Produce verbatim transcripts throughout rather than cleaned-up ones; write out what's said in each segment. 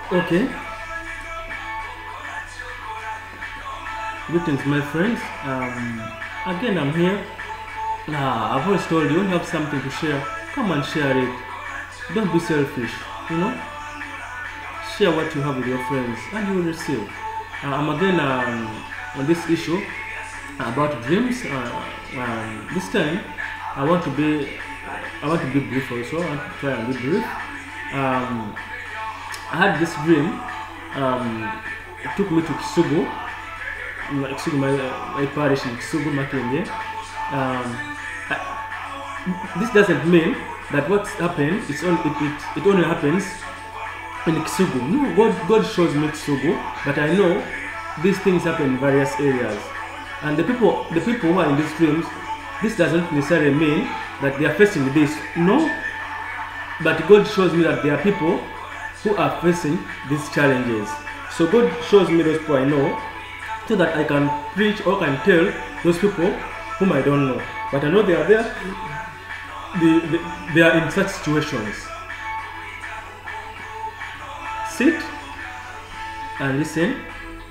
Okay, greetings, my friends. Um, again, I'm here. Nah, I've always told you, when you have something to share, come and share it. Don't be selfish, you know. Share what you have with your friends, and you will receive. Uh, I'm again um, on this issue about dreams. Uh, um, this time, I want to be, I want to be brief also. I want to try and be brief. Um, I had this dream. Um, it took me to Kisugu, my- Kisugu, my, my parish in Kisugu, Makenge. Um, I- this doesn't mean that what's happened, it's only, it, it, it only happens in Kisugu. No, God, God shows me Kisugu, but I know these things happen in various areas. And the people, the people who are in these dreams, this doesn't necessarily mean that they are facing this. No, but God shows me that there are people who are facing these challenges. So God shows me those people I know, so that I can preach or can tell those people whom I don't know. But I know they are there. They, they, they are in such situations. Sit and listen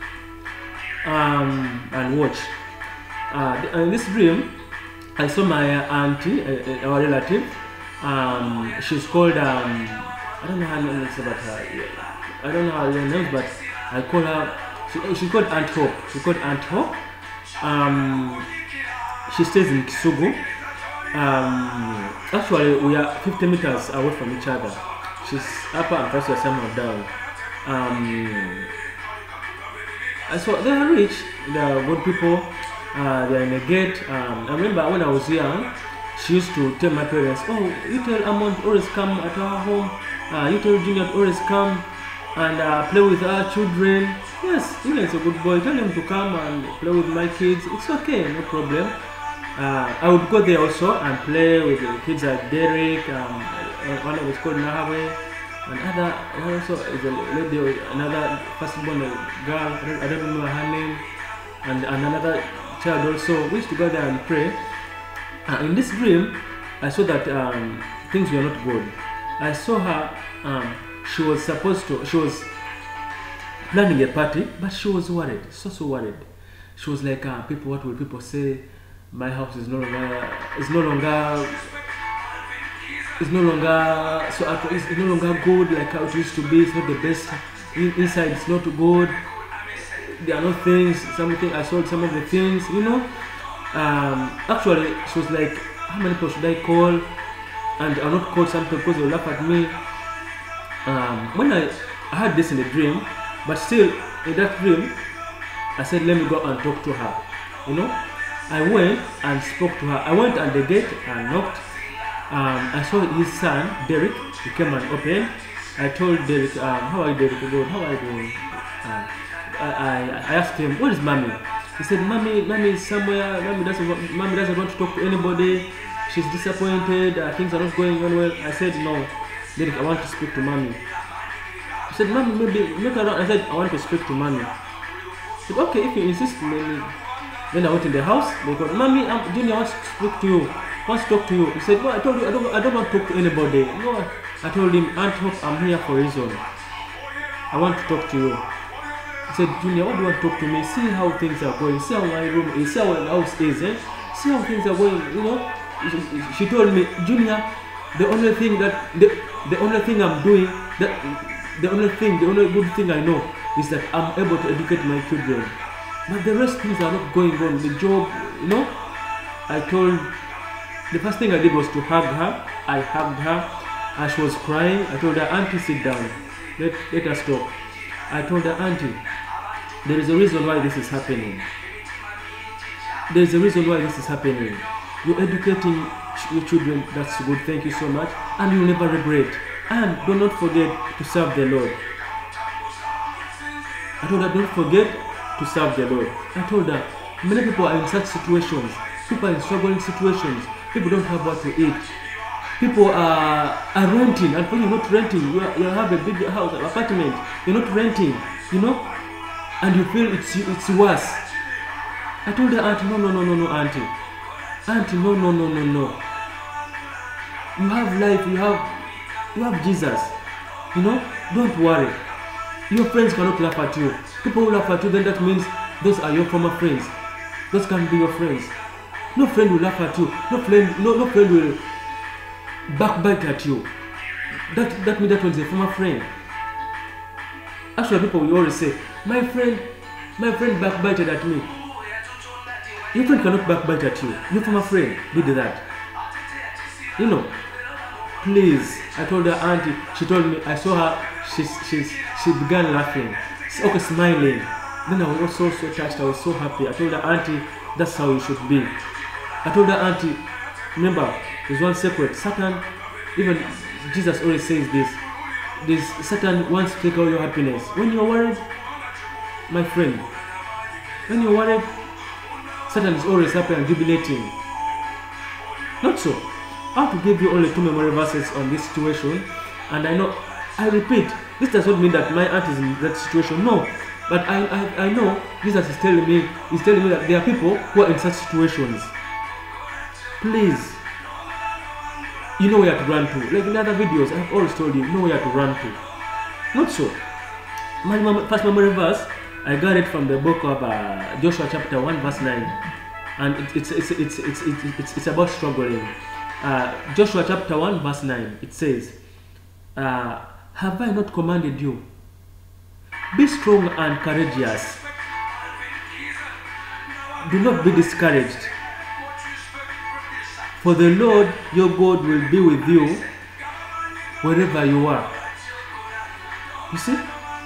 um, and watch. Uh, th- in this dream, I saw my auntie, uh, uh, our relative. Um, she's called, um, I don't know how name is about her. I don't know her real name, but I call her, she, she's called Aunt Hope. She's called Aunt Hope. Um, she stays in Kisugu. Um, actually, we are fifty meters away from each other. She's upper and first are somehow down. Um, I saw they are rich, they are good people. Uh, they are in a gate. Um, I remember when I was young, she used to tell my parents, "Oh, you tell Amon to always come at our home. Uh, you tell Junior to always come and uh, play with our children." Yes, Junior is a good boy. Tell him to come and play with my kids. It's okay, no problem. Uh, I would go there also and play with the kids like Derek. Um, uh, one was called Nahawe. Another also is a lady, another firstborn girl. I don't, I don't remember her name. And, and another child also. We used to go there and pray. Uh, in this dream, I saw that um, things were not good. I saw her. Um, she was supposed to. She was planning a party, but she was worried. So so worried. She was like, uh, "People, what will people say? My house is no longer. Is no longer. Is no longer. So at- it's no longer good like how it used to be. It's not the best. In, inside, it's not good. There are no things. Something I saw. Some of the things, you know." Um, actually, she was like, "How many people should I call?" And I'll not call some people because they'll laugh at me. Um, when I, I had this in a dream, but still in that dream, I said, "Let me go and talk to her." You know, I went and spoke to her. I went at the gate and knocked. Um, I saw his son, Derek. He came and opened. I told Derek, um, "How are you, Derek? Good. How are you doing?" Um, I, I, I asked him, "Where is mommy?" He said, "Mommy, mommy is somewhere. Mommy doesn't, want, mommy doesn't want to talk to anybody. She's disappointed. Uh, things are not going on well." I said, "No, Derek, I want to speak to mommy." He said, "Mommy, maybe make her around." I said, "I want to speak to mommy." He said, "Okay, if you insist, maybe." Then I went in the house. They got, "Mommy, um, Junior wants to speak to you. Wants to talk to you." He said, "No, I told you, I don't, I don't want to talk to anybody." No, I told him, "Aunt Hope, I'm here for a reason. I want to talk to you." He said, "Junior, what do you want to talk to me? See how things are going. See how my room is. See how the house is. Eh? See how things are going. You know." She, she told me, "Junior, the only thing that the, the only thing I'm doing, that the only thing, the only good thing I know is that I'm able to educate my children. But the rest things are not going on. The job, you know." I told, the first thing I did was to hug her. I hugged her as she was crying. I told her, "Auntie, sit down. Let, let us talk." I told her, "Auntie, there is a reason why this is happening. There is a reason why this is happening. You're educating ch- your children. That's good. Thank you so much. And you'll never regret. And do not forget to serve the Lord." I told her, "Don't forget to serve the Lord." I told her, many people are in such situations. People are in struggling situations. People don't have what to eat. People are, are renting, and when you're not renting, you, are, you have a big house, an apartment, you're not renting, you know, and you feel it's it's worse. I told her, "Auntie, no, no, no, no, no, Auntie. Auntie, no, no, no, no, no. You have life, you have, you have Jesus, you know, don't worry." Your friends cannot laugh at you. People who laugh at you, then that means those are your former friends. Those can be your friends. No friend will laugh at you. No friend, no, no friend will backbite at you. That that means that one is a former friend. Actually, people will always say, my friend, my friend backbited at me. Your friend cannot backbite at you. Your former friend did that. You know, please. I told her auntie, she told me, I saw her, she's, she's, she began laughing. Okay, smiling. Then I was also so touched, I was so happy. I told her auntie, that's how you should be. I told her auntie, remember, there's one secret. Satan, even Jesus always says this. This Satan wants to take away your happiness. When you're worried, my friend, when you're worried, Satan is always happy and jubilating. Not so. I have to give you only two memory verses on this situation, and I know, I repeat, this does not mean that my aunt is in that situation. No, but I, I, I know Jesus is telling me, is telling me that there are people who are in such situations. Please, you know where to run to. Like in other videos, I have always told you, you know where to run to. Not so. My mem first memory verse, I got it from the book of uh, Joshua chapter one verse nine, and it, it's, it's, it's, it's, it's, it's, it's about struggling. Uh, Joshua chapter one verse nine, it says, uh, have I not commanded you? Be strong and courageous. Do not be discouraged. For the Lord your God will be with you wherever you are. You see?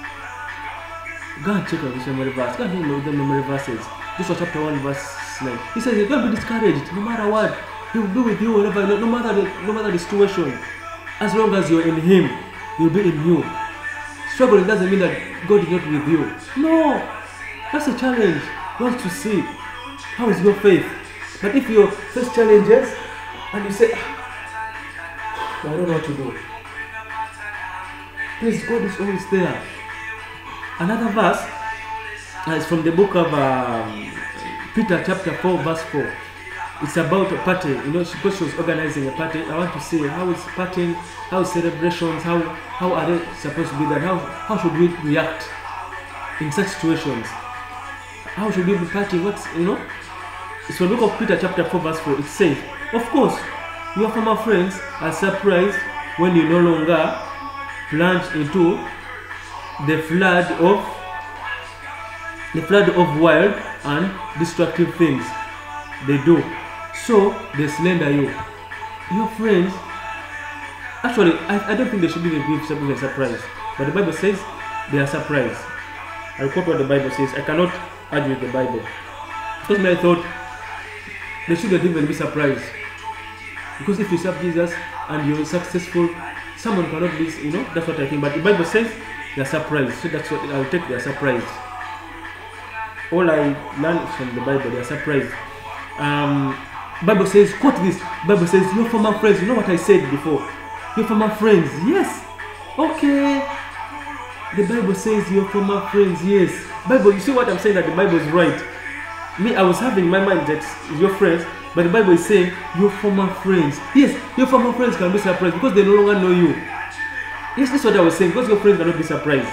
Go and check out this memory verse. Go and know the memory verses. Joshua chapter one verse nine. He says, don't be discouraged, no matter what. He will be with you wherever, no matter the, no matter the situation. As long as you're in Him, He'll be in you. Struggling doesn't mean that God is not with you. No, that's a challenge. You want to see how is your faith. But if you face challenges and you say, I don't know what to do, please, God is always there. Another verse is from the book of um, Peter chapter four verse four. It's about a party, you know, because she was organizing a party. I want to see how is partying, how is celebrations, how how are they supposed to be there, how how should we react in such situations? How should we be partying? What's, you know? It's from the book of Peter chapter four verse four. It says, of course, your former friends are surprised when you no longer plunge into the flood of the flood of wild and destructive things they do. So they slander you. Your friends, actually, I, I don't think they should even be surprised. But the Bible says they are surprised. I'll quote what the Bible says. I cannot argue with the Bible. Because I thought they shouldn't even be surprised. Because if you serve Jesus and you're successful, someone cannot be, you know, that's what I think. But the Bible says they are surprised. So that's what I'll take, they are surprised. All I learned from the Bible, they are surprised. Um, Bible says, quote this, Bible says, your former friends, you know what I said before? Your former friends, yes. Okay. The Bible says your former friends, yes. Bible, you see what I'm saying, that the Bible is right. Me, I was having in my mind that your friends, but the Bible is saying your former friends. Yes, your former friends can be surprised because they no longer know you. Yes, that's what I was saying, because your friends cannot be surprised.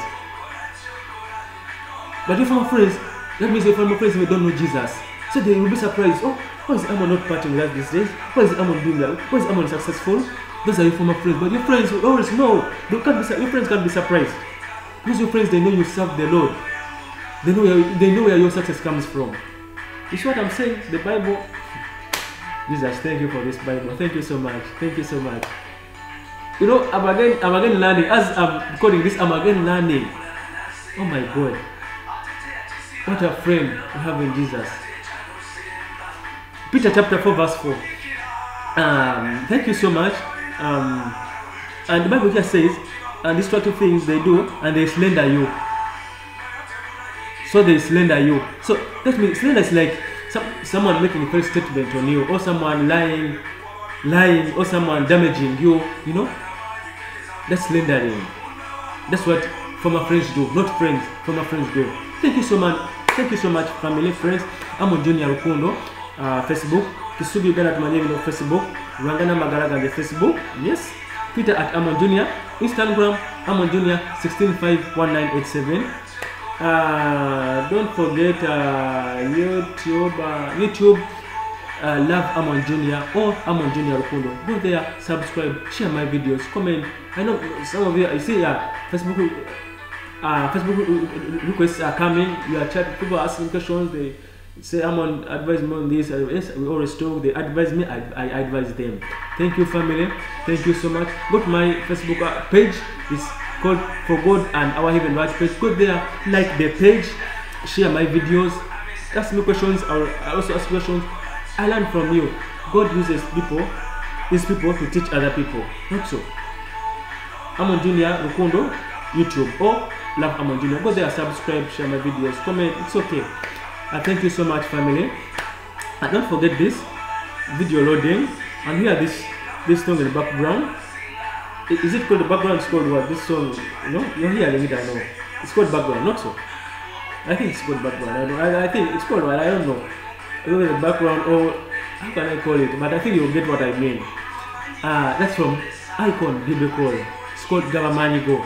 But your former friends, that means your former friends who don't know Jesus. So they will be surprised. Oh, why is Amon not partying with us these days? Why is Amon doing that? Why is Amon successful? Those are your former friends. But your friends will always know. They can't be, your friends can't be surprised. Because your friends, they know you serve the Lord. They know, where, they know where your success comes from. You see what I'm saying? The Bible. Jesus, thank you for this Bible. Thank you so much. Thank you so much. You know, I'm again, I'm again learning. As I'm recording this, I'm again learning. Oh my God. What a friend we have in Jesus. Peter chapter four verse four. Um, thank you so much. Um, and the Bible just says, and destructive things they do, and they slander you. So they slander you. So that means slander is like some, someone making a false statement on you, or someone lying, lying, or someone damaging you. You know, that's slandering. That's what former friends do, not friends. Former friends do. Thank you so much. Thank you so much, family, friends. I'm on Junior Rukundo. Uh, Facebook, Kisubi Uganda tumanye bino Facebook, Rwangana Magaraga on Facebook, yes, Twitter at Amon Junior, Instagram, Amon Junior sixteen five one nine eight seven. Uh, don't forget uh, YouTube, uh, YouTube, uh, Love Amon Junior or Amon Junior Rukundo. Go there, subscribe, share my videos, comment. I know some of you, I see uh, Facebook, uh, Facebook requests are coming. You are chatting, people are asking questions. They say Amon advise me on this. Uh, yes, we always talk. They advise me, I, I advise them. Thank you, family. Thank you so much. Go to my Facebook uh, page. It's called For God and Our Heaven Right page. Go there, like the page, share my videos, ask me questions. I'll also ask questions. I learn from you. God uses people, these people to teach other people. Not so. Amon Junior Rukundo, YouTube, or Love Amon Junior. Go there, subscribe, share my videos, comment. It's okay. Uh, thank you so much, family. And don't forget this video loading. And here this this song in the background. Is it called the background? It's called what? This song, you know, you're hearing it. I know. It's called background, not so. I think it's called background. I don't. I, I think it's called what? I don't know. Either the background or how can I call it? But I think you'll get what I mean. Ah, uh, that's from Icon Biblical. It's called Gavamanyi Go.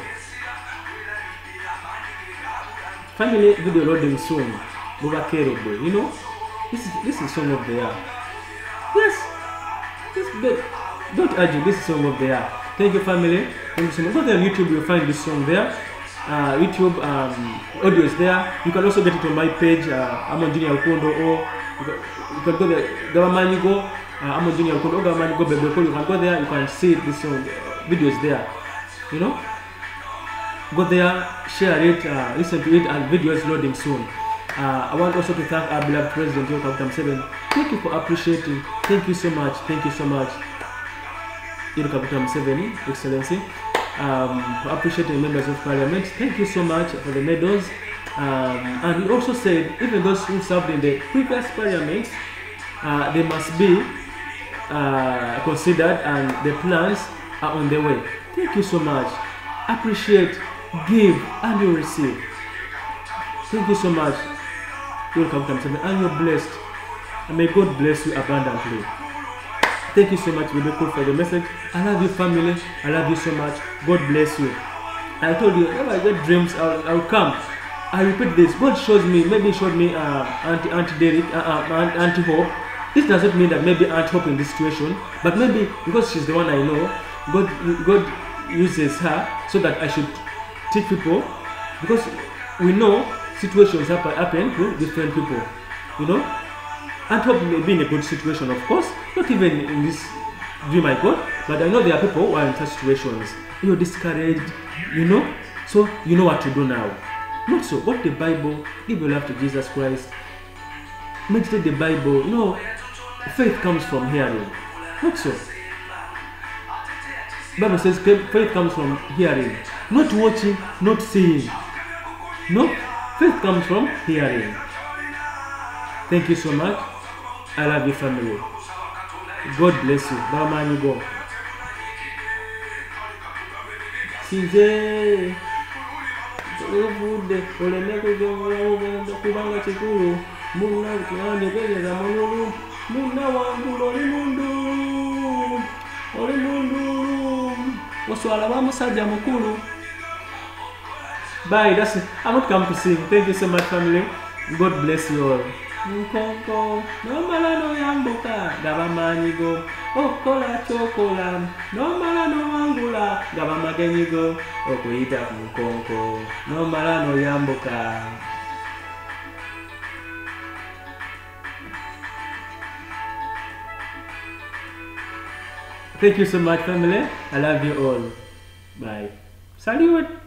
Family video loading soon. Bugakerebe. You know, this is this is song of the year. Yes. This but don't argue. This is song of the year. Thank you, family. Thank you so much. Go there on YouTube, you'll find this song there. Uh, YouTube um, audio is there. You can also get it on my page, uh, Amon Junior Rukundo, or you can, you can go there, Gavamanyi Go, uh, Amon Junior Rukundo, or Gavamanyi Go, Bebe Cool. You can go there, you can see this song, uh, videos there. You know? Go there, share it, uh, listen to it, and videos loading soon. Uh, I want also to thank our beloved President, Yoweri Kaguta Museveni. Thank you for appreciating. Thank you so much. Thank you so much. Yoweri Kaguta Museveni, Excellency, um, for appreciating members of Parliament. Thank you so much for the medals. Um, and he also said, even those who served in the previous parliaments, uh, they must be uh, considered, and the plans are on the way. Thank you so much. Appreciate, give, and you receive. Thank you so much, Yoweri Kaguta Museveni, and you're blessed. And may God bless you abundantly. Thank you so much, Bebe Cool, for the message. I love you, family. I love you so much. God bless you. I told you, if I get dreams, I'll, I'll come. I repeat this. God shows me, maybe showed me uh, Auntie, Auntie Derek, uh, uh, Auntie Hope. This doesn't mean that maybe Aunt Hope in this situation, but maybe because she's the one I know, God, God uses her so that I should teach people, because we know situations happen, happen to different people, you know. Aunt Hope may be in a good situation, of course, not even in this dream I got, but I know there are people who are in such situations. You're discouraged, you know, so you know what to do now. Not so. What the Bible, give your life to Jesus Christ, meditate the Bible. You know, faith comes from hearing. Not so. Bible says faith comes from hearing, not watching, not seeing. No, faith comes from hearing. Thank you so much. I love you, family. God bless you. Gavamanyi Go. Sinze uvude oleme kugenda kubanga kikulu munna kirande kwegeza mululu munna wangulo oli mundu oli mundu oswala ba musajja mukulu. Bye. That's it. I'm not come to sing. Thank you so much, family. God bless you all. Nkonko nomala no yambuka Gavamanyi Go okola chokola nomala no wangula Gavamanyi Go okuyita nkonko nomala no yambuka. Thank you so much, family. I love you all. Bye. Salute.